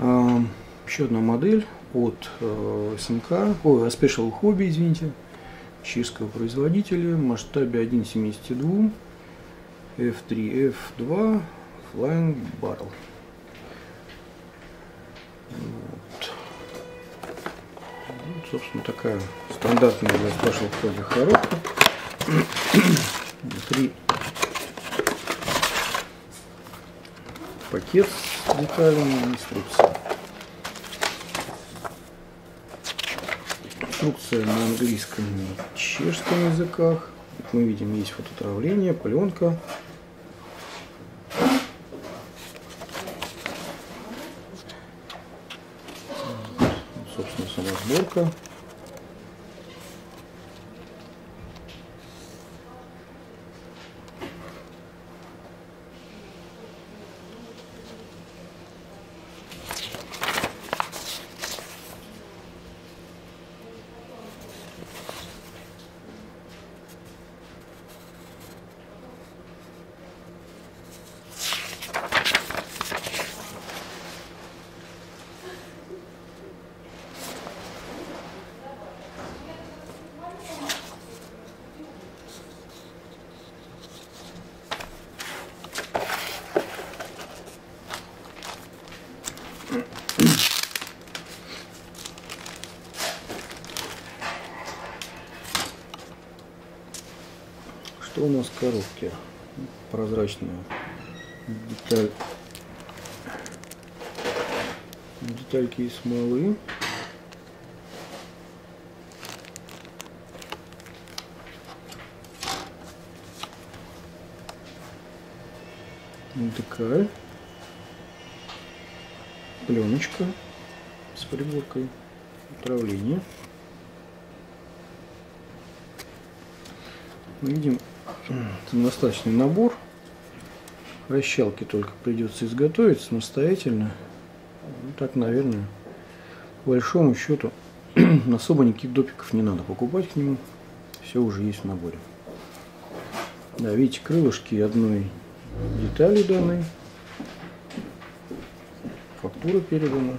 Еще одна модель от СМК, Special Hobby, извините, чешского производителя, в масштабе 1:72, F3, F2, Flying Barrel. Вот, собственно, такая стандартная для Special Hobby коробка. Внутри пакет с деталями, инструкция. Инструкция на английском и чешском языках. Как мы видим, есть фототравление, пленка. Собственно, сама сборка. Что у нас в коробке? Прозрачная деталь, детальки из смолы. Декаль, пленочка с приборкой управления. Мы видим самодостаточный набор. Вращалки только придется изготовить самостоятельно. Ну, так, наверное, по большому счету особо никаких допиков не надо покупать к нему. Все уже есть в наборе. Да, видите, крылышки одной детали данной. Фактура передана.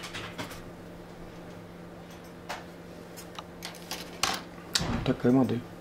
Вот такая модель.